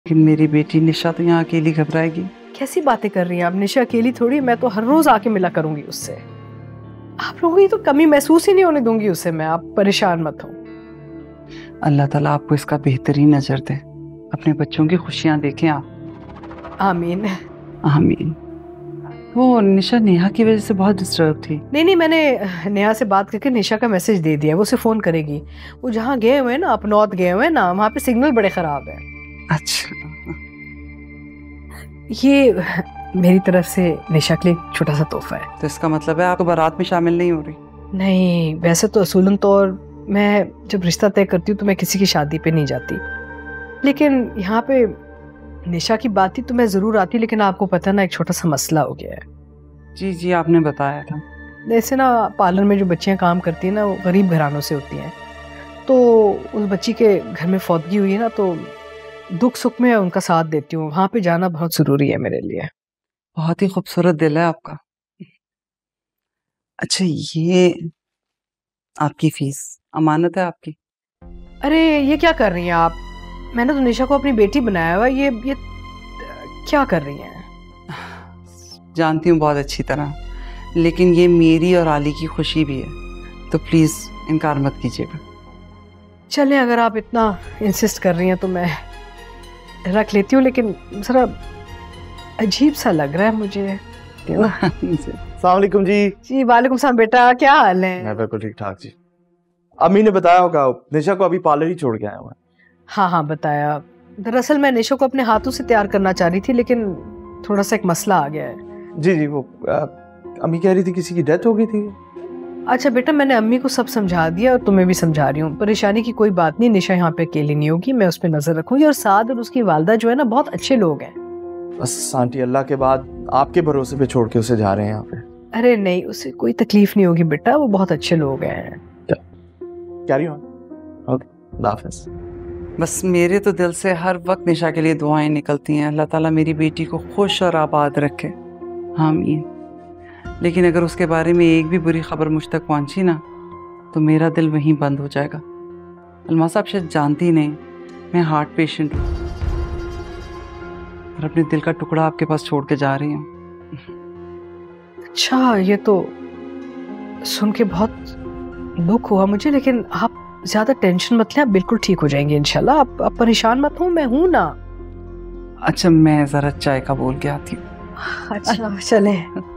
लेकिन मेरी बेटी निशा तो यहाँ अकेली घबराएगी। कैसी बातें कर रही हैं आप? निशा अकेली थोड़ी, मैं तो हर रोज आके मिला करूंगी उससे। आप लोगों की तो कमी महसूस ही नहीं होने दूंगी उससे मैं। आप परेशान मत हो। अल्लाह ताला आपको इसका बेहतरीन नजर दे, अपने बच्चों की खुशियां देखें आप। आमीन आमीन। वो निशा नेहा की वजह से बहुत डिस्टर्ब थी। नहीं, मैंने नेहा से बात करके निशा का मैसेज दे दिया, वो उसे फोन करेगी। वो जहाँ गए हुए हैं ना, अपनौत गए हुए हैं ना, वहाँ पे सिग्नल बड़े खराब है। अच्छा, ये मेरी तरफ से निशा के लिए एक छोटा सा तोहफा है। तो इसका मतलब है आप तो बारात में शामिल नहीं हो रही? नहीं, वैसे तो असूलन तौर मैं जब रिश्ता तय करती हूँ तो मैं किसी की शादी पे नहीं जाती, लेकिन यहाँ पे निशा की बात थी तो मैं जरूर आती। लेकिन आपको पता ना, एक छोटा सा मसला हो गया है। जी जी, आपने बताया था। जैसे ना पार्लर में जो बच्चियाँ काम करती हैं ना, वो गरीब घरानों से होती हैं। तो उस बच्ची के घर में फौतगी हुई है ना, तो दुख सुख में उनका साथ देती हूँ। वहाँ पे जाना बहुत जरूरी है मेरे लिए। बहुत ही खूबसूरत दिल है आपका। अच्छा, ये आपकी फीस अमानत है आपकी। अरे ये क्या कर रही हैं आप? मैंने तो निशा को अपनी बेटी बनाया हुआ। ये क्या कर रही हैं? जानती हूँ बहुत अच्छी तरह, लेकिन ये मेरी और आली की खुशी भी है, तो प्लीज इनकार मत कीजिएगा। चलें, अगर आप इतना इंसिस्ट कर रही हैं तो मैं रख लेती हूँ, लेकिन जरा अजीब सा लग रहा है मुझे। अस्सलाम वालेकुम जी। जी वालेकुम सलाम बेटा, क्या हाल है? मैं बिल्कुल ठीक ठाक जी। अम्मी ने बताया होगा निशा को अभी पार्लर ही छोड़ के आया हुआ है। हाँ बताया। दरअसल मैं निशा को अपने हाथों से तैयार करना चाह रही थी, लेकिन थोड़ा सा एक मसला आ गया है। जी वो अम्मी कह रही थी किसी की डेथ हो गई थी। अच्छा बेटा, मैंने अम्मी को सब समझा दिया और तुम्हें भी समझा रही हूँ। परेशानी की कोई बात नहीं, निशा यहाँ पे अकेली नहीं होगी, मैं उस पर नजर रखूंगी। और साद और उसकी वालदा जो है ना, बहुत अच्छे लोग हैं। बस आंटी, अल्लाह के बाद आपके भरोसे पे छोड़ के उसे जा रहे हैं यहाँ पे। अरे नहीं, उसे कोई तकलीफ नहीं होगी बेटा, वो बहुत अच्छे लोग हैं। Carry on. ओके, अल्लाह हाफ़िज़। बस मेरे तो दिल से हर वक्त निशा के लिए दुआएं निकलती हैं, अल्लाह ताला मेरी बेटी को खुश और आबाद रखे, आमीन। लेकिन अगर उसके बारे में एक भी बुरी खबर मुझ तक पहुंची ना, तो मेरा दिल वहीं बंद हो जाएगा। अलमा साहब शायद जानती नहीं, मैं हार्ट पेशेंट हूँ और अपने दिल का टुकड़ा आपके पास छोड़ के जा रही हूँ। अच्छा, ये तो सुन के बहुत दुख हुआ मुझे, लेकिन आप ज्यादा टेंशन मत लें, आप बिल्कुल ठीक हो जाएंगे इंशाल्लाह। आप परेशान मत हो, मैं हूं ना। अच्छा, मैं जरा चाय का बोल के आती हूँ। अच्छा चलें।